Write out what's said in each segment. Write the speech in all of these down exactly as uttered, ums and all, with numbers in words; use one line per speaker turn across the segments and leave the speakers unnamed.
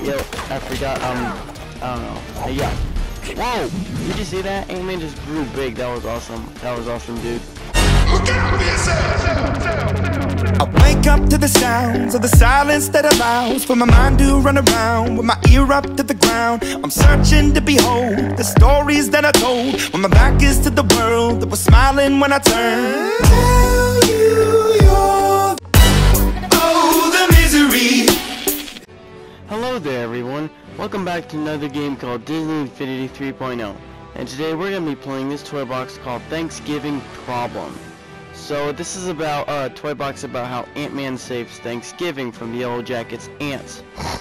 Yo, I forgot, um, I don't know. Hey, yeah. Whoa! Did you see that? Ant-Man just grew big. That was awesome. That was awesome, dude.
Look out for yourself!
I wake up to the sounds of the silence that allows for my mind to run around with my ear up to the ground. I'm searching to behold the stories that I told when my back is to the world that was smiling when I turned. Tell you you're oh, the misery.
Hello there, everyone. Welcome back to another game called Disney Infinity three point oh. And today we're going to be playing this toy box called Thanksgiving Problem. So this is about a uh, toy box about how Ant-Man saves Thanksgiving from the Yellow Jacket's ants.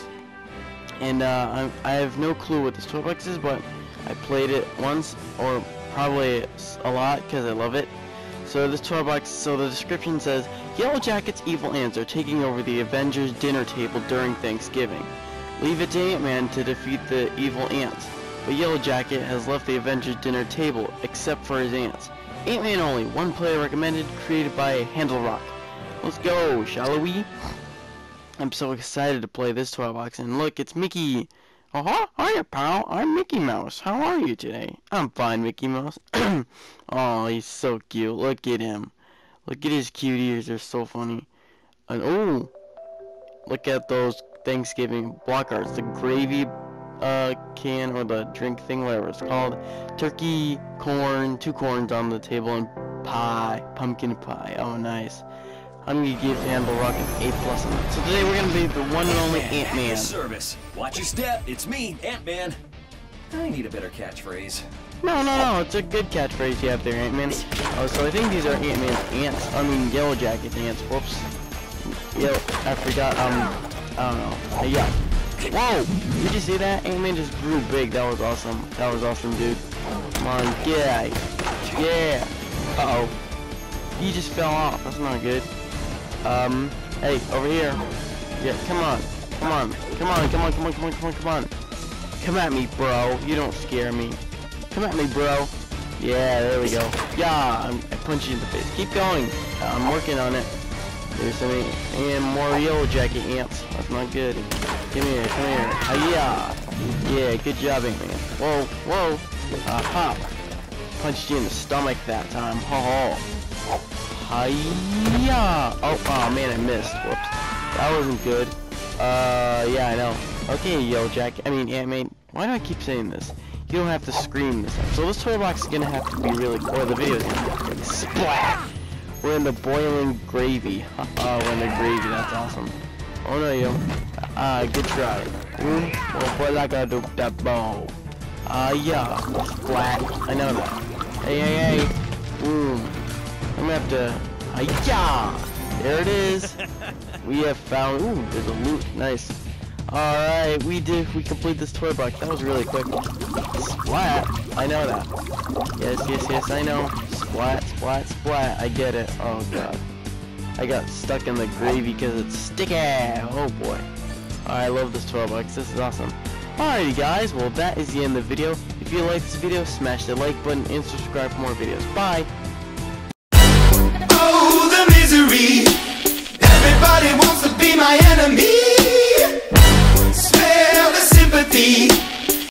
And uh, I, I have no clue what this toy box is, but I played it once, or probably a lot, because I love it. So this toy box, so the description says, Yellow Jacket's evil ants are taking over the Avengers dinner table during Thanksgiving. Leave it to Ant-Man to defeat the evil ants. But Yellow Jacket has left the Avengers dinner table, except for his ants. Ant-Man only, one player recommended, created by Handlerock. Let's go, shall we? I'm so excited to play this toy box, and look, it's Mickey. Oh, hiya, pal. I'm Mickey Mouse. How are you today? I'm fine, Mickey Mouse. Oh, he's so cute. Look at him. Look at his cute ears. They're so funny. And oh, look at those Thanksgiving block arts. The gravy uh, can, or the drink thing, whatever it's called. Turkey, corn, two corns on the table, and pie. Pumpkin pie. Oh, nice. I'm gonna give Handlerock an A plus on that. So today we're gonna be the one and only Ant-Man.
Service. Watch your step. It's me, Ant-Man. I need a better catchphrase.
No, no, no. It's a good catchphrase you have there, Ant-Man. Oh, so I think these are Ant-Man's ants. I mean, Yellow Jacket's ants. Whoops. Yo, I forgot. Um, I don't know. Hey, yeah. Whoa! Did you see that? Ant-Man just grew big. That was awesome. That was awesome, dude. Come on, get out of here. Yeah. Uh-oh. He just fell off. That's not good. Um, hey, over here. Yeah, come on. Come on. Come on, come on, come on, come on, come on, come on. Come at me, bro. You don't scare me. Come at me, bro. Yeah, there we go. Yeah, I'm, I punch you in the face. Keep going. Uh, I'm working on it. There's some and more Yellow Jacket ants. That's not good. Come here, come here. Hiya! Yeah, good job, Ant-Man. Whoa, whoa. Aha. Punched you in the stomach that time. Ho ho. Hiya! Oh, oh man, I missed. Whoops. That wasn't good. Uh, yeah, I know. Okay, Yellow Jacket. I mean, Ant-Man. Why do I keep saying this? You don't have to scream this time. So this toy box is gonna have to be really cool. Or the video is gonna have to be splat! We're in the boiling gravy. Oh, we're in the gravy. That's awesome. Oh no, yo. Ah, uh, good try. Hmm? Well, boy, like I do that ball. Ah, uh, yeah. Splat. I know that. Hey, hey, hey. Boom. I'm gonna have to. Ah, uh, yeah. There it is. We have found. Ooh, there's a loot. Nice. Alright, we did. We completed this toy box. That was really quick. Splat. I know that. Yes, yes, yes, I know. Splat, splat, splat. I get it. Oh, God. I got stuck in the gravy because it's sticky. Oh, boy. I love this toy box. This is awesome. Alrighty, guys. Well, that is the end of the video. If you like this video, smash the like button and subscribe for more videos. Bye.
Oh, the misery. Everybody wants to be my enemy.